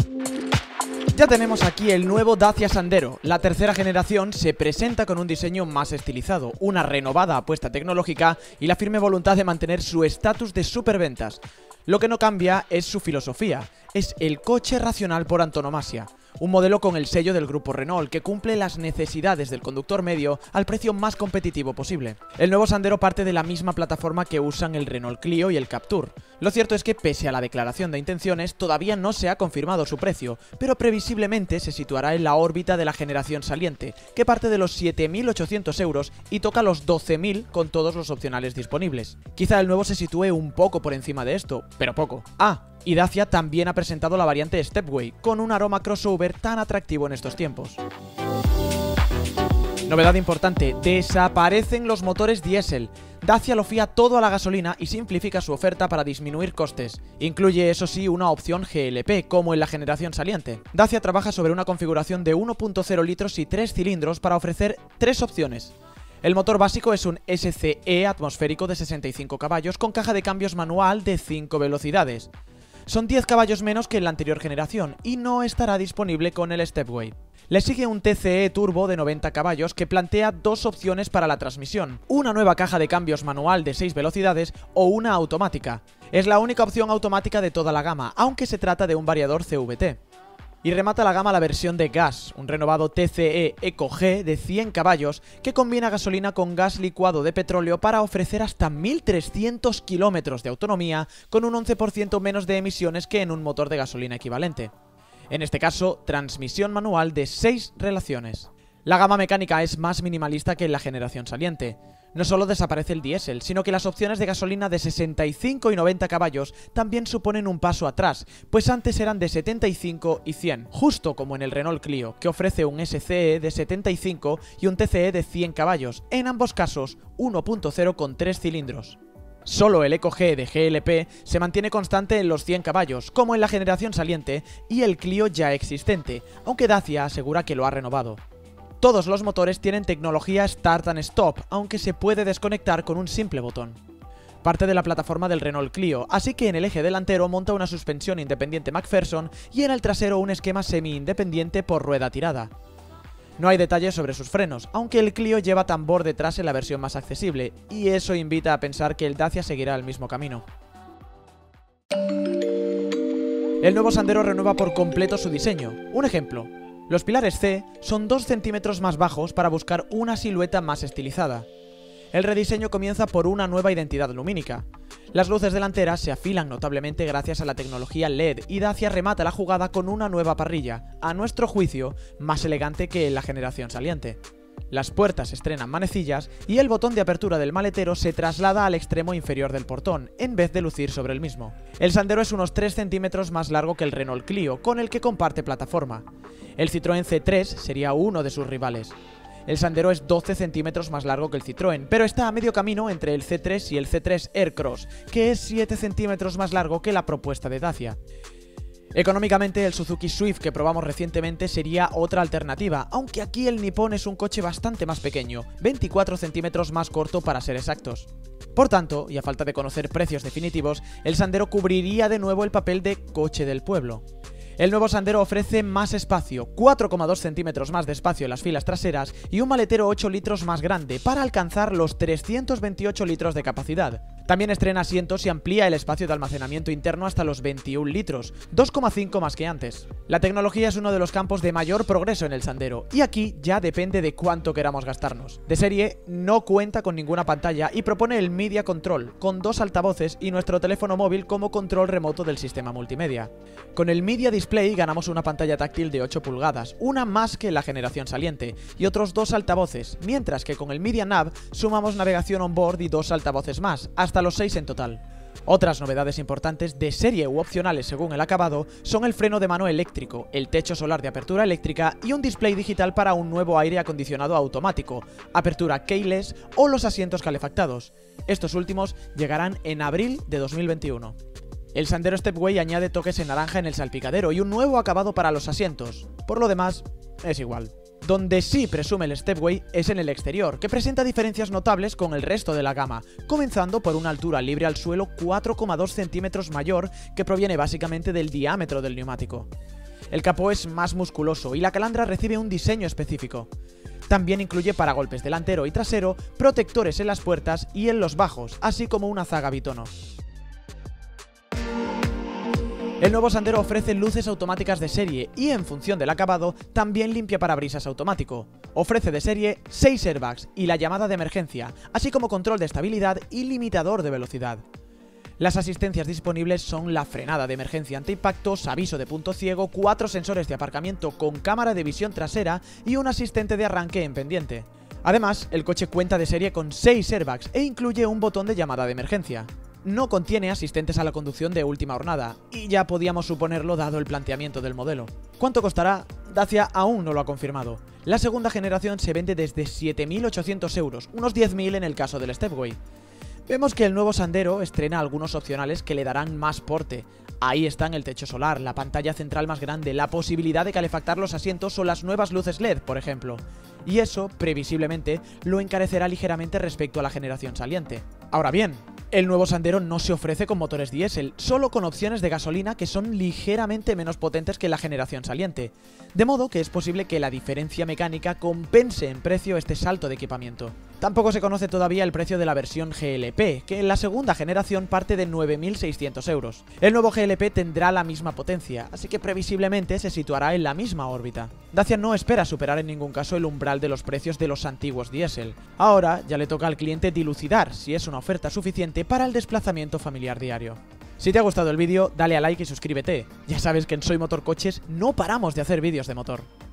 Ya tenemos aquí el nuevo Dacia Sandero. La tercera generación se presenta con un diseño más estilizado, una renovada apuesta tecnológica y la firme voluntad de mantener su estatus de superventas. Lo que no cambia es su filosofía, es el coche racional por antonomasia. Un modelo con el sello del grupo Renault que cumple las necesidades del conductor medio al precio más competitivo posible. El nuevo Sandero parte de la misma plataforma que usan el Renault Clio y el Captur. Lo cierto es que pese a la declaración de intenciones todavía no se ha confirmado su precio, pero previsiblemente se situará en la órbita de la generación saliente, que parte de los 7.800 euros y toca los 12.000 con todos los opcionales disponibles. Quizá el nuevo se sitúe un poco por encima de esto, pero poco. Y Dacia también ha presentado la variante Stepway, con un aroma crossover tan atractivo en estos tiempos. Novedad importante, desaparecen los motores diésel. Dacia lo fía todo a la gasolina y simplifica su oferta para disminuir costes. Incluye, eso sí, una opción GLP, como en la generación saliente. Dacia trabaja sobre una configuración de 1.0 litros y 3 cilindros para ofrecer 3 opciones. El motor básico es un SCE atmosférico de 65 caballos con caja de cambios manual de 5 velocidades. Son 10 caballos menos que en la anterior generación y no estará disponible con el Stepway. Le sigue un TCE Turbo de 90 caballos que plantea 2 opciones para la transmisión, una nueva caja de cambios manual de 6 velocidades o una automática. Es la única opción automática de toda la gama, aunque se trata de un variador CVT. Y remata la gama la versión de gas, un renovado TCE Eco G de 100 caballos que combina gasolina con gas licuado de petróleo para ofrecer hasta 1.300 kilómetros de autonomía con un 11% menos de emisiones que en un motor de gasolina equivalente. En este caso, transmisión manual de 6 relaciones. La gama mecánica es más minimalista que en la generación saliente. No solo desaparece el diésel, sino que las opciones de gasolina de 65 y 90 caballos también suponen un paso atrás, pues antes eran de 75 y 100, justo como en el Renault Clio, que ofrece un SCE de 75 y un TCE de 100 caballos, en ambos casos 1.0 con 3 cilindros. Solo el Eco G de GLP se mantiene constante en los 100 caballos, como en la generación saliente, y el Clio ya existente, aunque Dacia asegura que lo ha renovado. Todos los motores tienen tecnología Start and Stop, aunque se puede desconectar con un simple botón. Parte de la plataforma del Renault Clio, así que en el eje delantero monta una suspensión independiente McPherson y en el trasero un esquema semi-independiente por rueda tirada. No hay detalles sobre sus frenos, aunque el Clio lleva tambor detrás en la versión más accesible, y eso invita a pensar que el Dacia seguirá el mismo camino. El nuevo Sandero renueva por completo su diseño. Un ejemplo. Los pilares C son 2 centímetros más bajos para buscar una silueta más estilizada. El rediseño comienza por una nueva identidad lumínica. Las luces delanteras se afilan notablemente gracias a la tecnología LED y Dacia remata la jugada con una nueva parrilla, a nuestro juicio, más elegante que en la generación saliente. Las puertas estrenan manecillas y el botón de apertura del maletero se traslada al extremo inferior del portón, en vez de lucir sobre el mismo. El Sandero es unos 3 centímetros más largo que el Renault Clio, con el que comparte plataforma. El Citroën C3 sería uno de sus rivales. El Sandero es 12 centímetros más largo que el Citroën, pero está a medio camino entre el C3 y el C3 Aircross, que es 7 centímetros más largo que la propuesta de Dacia. Económicamente, el Suzuki Swift que probamos recientemente sería otra alternativa, aunque aquí el Nippon es un coche bastante más pequeño, 24 centímetros más corto para ser exactos. Por tanto, y a falta de conocer precios definitivos, el Sandero cubriría de nuevo el papel de coche del pueblo. El nuevo Sandero ofrece más espacio, 4,2 centímetros más de espacio en las filas traseras y un maletero 8 litros más grande para alcanzar los 328 litros de capacidad. También estrena asientos y amplía el espacio de almacenamiento interno hasta los 21 litros, 2,5 más que antes. La tecnología es uno de los campos de mayor progreso en el Sandero, y aquí ya depende de cuánto queramos gastarnos. De serie, no cuenta con ninguna pantalla y propone el Media Control, con 2 altavoces y nuestro teléfono móvil como control remoto del sistema multimedia. Con el Media Display ganamos una pantalla táctil de 8 pulgadas, una más que en la generación saliente, y otros 2 altavoces, mientras que con el Media Nav sumamos navegación on-board y 2 altavoces más, hasta los 6 en total. Otras novedades importantes de serie u opcionales según el acabado son el freno de mano eléctrico, el techo solar de apertura eléctrica y un display digital para un nuevo aire acondicionado automático, apertura keyless o los asientos calefactados. Estos últimos llegarán en abril de 2021. El Sandero Stepway añade toques en naranja en el salpicadero y un nuevo acabado para los asientos. Por lo demás, es igual. Donde sí presume el Stepway es en el exterior, que presenta diferencias notables con el resto de la gama, comenzando por una altura libre al suelo 4,2 centímetros mayor que proviene básicamente del diámetro del neumático. El capó es más musculoso y la calandra recibe un diseño específico. También incluye paragolpes delantero y trasero, protectores en las puertas y en los bajos, así como una zaga bitono. El nuevo Sandero ofrece luces automáticas de serie y, en función del acabado, también limpia parabrisas automático. Ofrece de serie 6 airbags y la llamada de emergencia, así como control de estabilidad y limitador de velocidad. Las asistencias disponibles son la frenada de emergencia ante impactos, aviso de punto ciego, 4 sensores de aparcamiento con cámara de visión trasera y un asistente de arranque en pendiente. Además, el coche cuenta de serie con 6 airbags e incluye un botón de llamada de emergencia. No contiene asistentes a la conducción de última hornada, y ya podíamos suponerlo dado el planteamiento del modelo. ¿Cuánto costará? Dacia aún no lo ha confirmado. La segunda generación se vende desde 7.800 euros, unos 10.000 en el caso del Stepway. Vemos que el nuevo Sandero estrena algunos opcionales que le darán más porte. Ahí están el techo solar, la pantalla central más grande, la posibilidad de calefactar los asientos o las nuevas luces LED, por ejemplo. Y eso, previsiblemente, lo encarecerá ligeramente respecto a la generación saliente. Ahora bien, el nuevo Sandero no se ofrece con motores diésel, solo con opciones de gasolina que son ligeramente menos potentes que la generación saliente, de modo que es posible que la diferencia mecánica compense en precio este salto de equipamiento. Tampoco se conoce todavía el precio de la versión GLP, que en la segunda generación parte de 9.600 euros. El nuevo GLP tendrá la misma potencia, así que previsiblemente se situará en la misma órbita. Dacia no espera superar en ningún caso el umbral de los precios de los antiguos diésel. Ahora ya le toca al cliente dilucidar si es una oferta suficiente para el desplazamiento familiar diario. Si te ha gustado el vídeo, dale a like y suscríbete. Ya sabes que en Soy Motor Coches no paramos de hacer vídeos de motor.